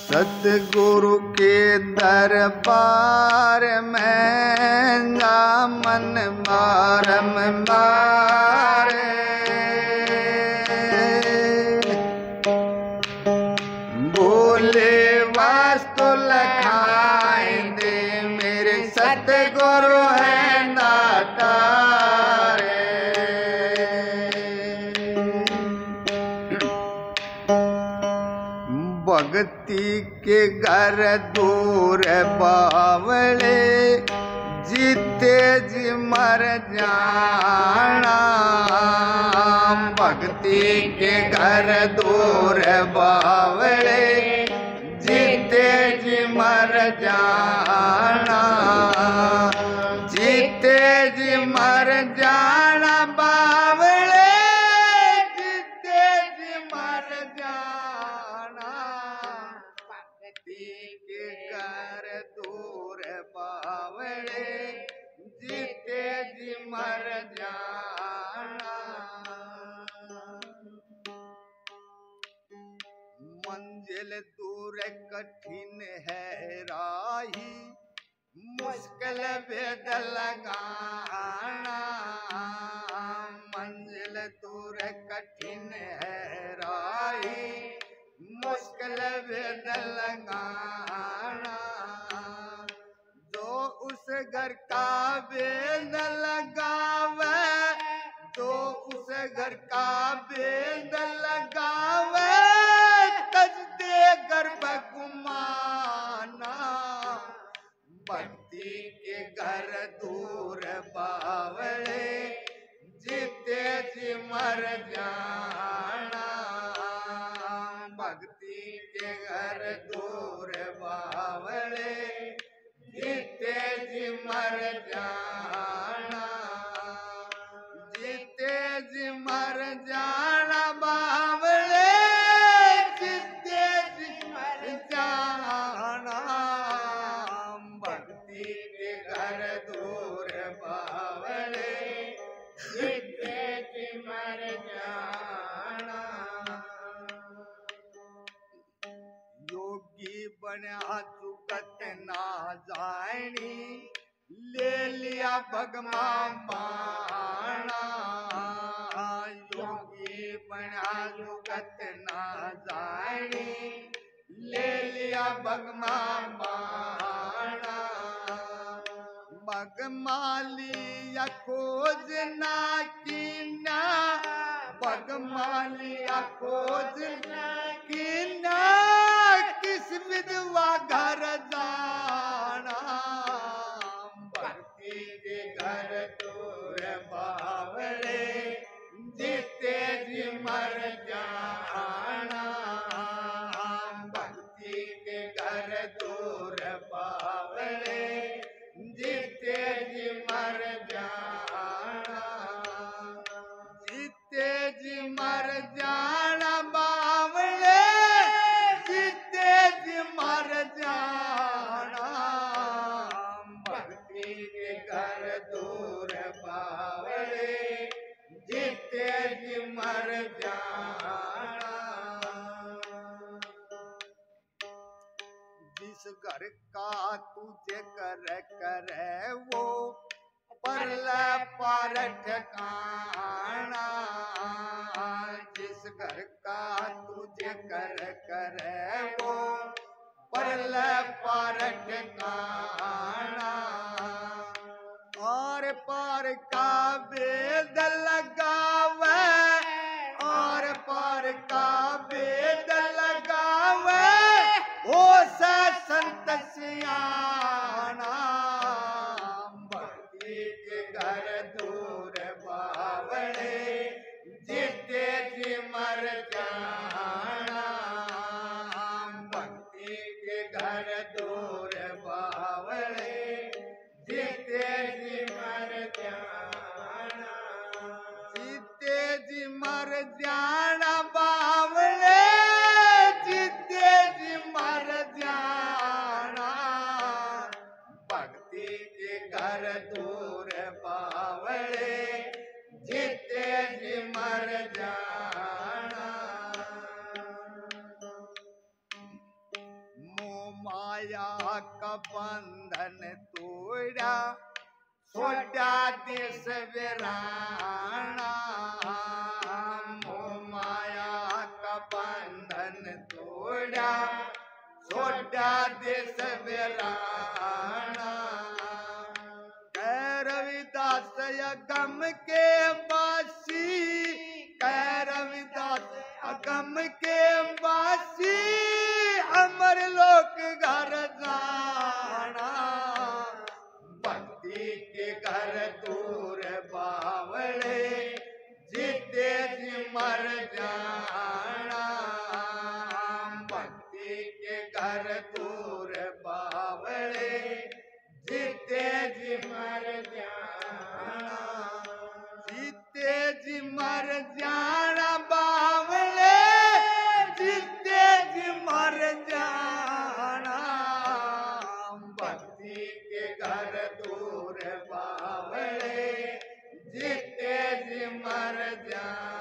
सतगुरु के दरबार में जा मन मारम मारे, बोले वास्तु लखाए दे मेरे सतगुरु है दाता रे। भक्ति के घर दूर बावले जीते जी मर जाना, भक्ति के घर दूर बावले जीते जी मर जाना, जीते जी मर जाना बावले जीते जी मर जाना, भक्ति के घर दूर बावले जीते जी मर जाना। मंजिल दूर कठिन है राही, मुश्किल भेद लगाना, मंजिल दूर कठिन है राही, मुश्किल भेद लगाना, जो उस घर का भेद लगावे, जो उस घर का भेद लगावे तजदे गर्भ गुमाना, भक्ति के घर दूर बावले जीते जी मर जाना, भक्ति के घर दूर बावले जीते जी मर जाना, जीते जी मर जाना बावले जीते जी मर जाना, भक्ति के घर दूर बावले जीते जी मर जाना। योगी बना जुगत ना जानी, ले लिया भगवान बाणा, योगी बना जुगत ना जानी, ले लिया भगवान बाणा, भगमालिया खोज ना कीना, भगमालिया खोज ना कीना, किस विधवा घर जाना, भक्ति के घर दूर बावले जीते जी मर जाना, भक्ति के घर दूर बावले जीते जी मर जाना, जीते जी मर जाना बावले जीते जी मर जाना, भक्ति के घर दूर बावले जीते जी मर जाना। जिस घर का तुझे करे वो परला पर ठिकाना, जिस घर का तुझे करे वो परला पर ठिकाना, और पार का वेद लगावे, और पार का वेद लगावे ओ सा संत सियाना, भक्ति के घर दूर बावले जीते जी मर जाना, भक्ति के घर दूर माया का बंधन तोड़ा छोटा देश वीराना मोह माया का बंधन तोड़ा छोटा देश वीराना कह रविदास अगम के वासी कह रविदास अगम के वासी अमर लोक घर जाना भक्ति के घर दूर बावड़े जीते जी मर जाना भक्ति के घर दूर बावड़े जीते जी मर जाना जीते जी मर जाना बावड़े जीते जी मर जाना भक्ति के घर दूर बावड़े जीते जी मर जाना